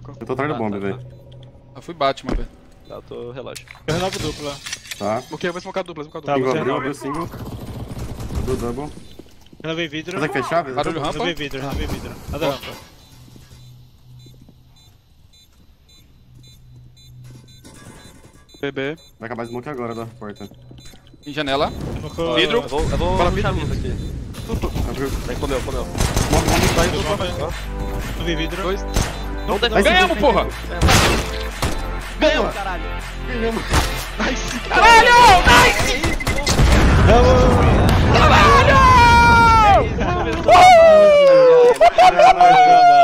Eu tô atrás do bomb, velho. Eu fui Batman, velho. Tá, eu tô relógio. Eu renovo dupla. Tá. Ok, eu vou smocar dupla, Tá, Single você abriu, renova. abriu single. Do double. Renovei vidro. Consegue fechar? Barulho rampa. Renovei vidro, renovei vidro. Nada rampa. BB. Vai acabar smoke agora da porta. Em janela. Colocou... Vidro. Eu vou Fala, puxar vidro. mid aqui. Abriu. Vem, comeu. Vai, dupla. Renovei vidro. Dois. Não tem Ganhamos, porra! Ganhamos, caralho! Ganhamos. Nice! Caralho! Nice! Vamos! Caralho! Começou a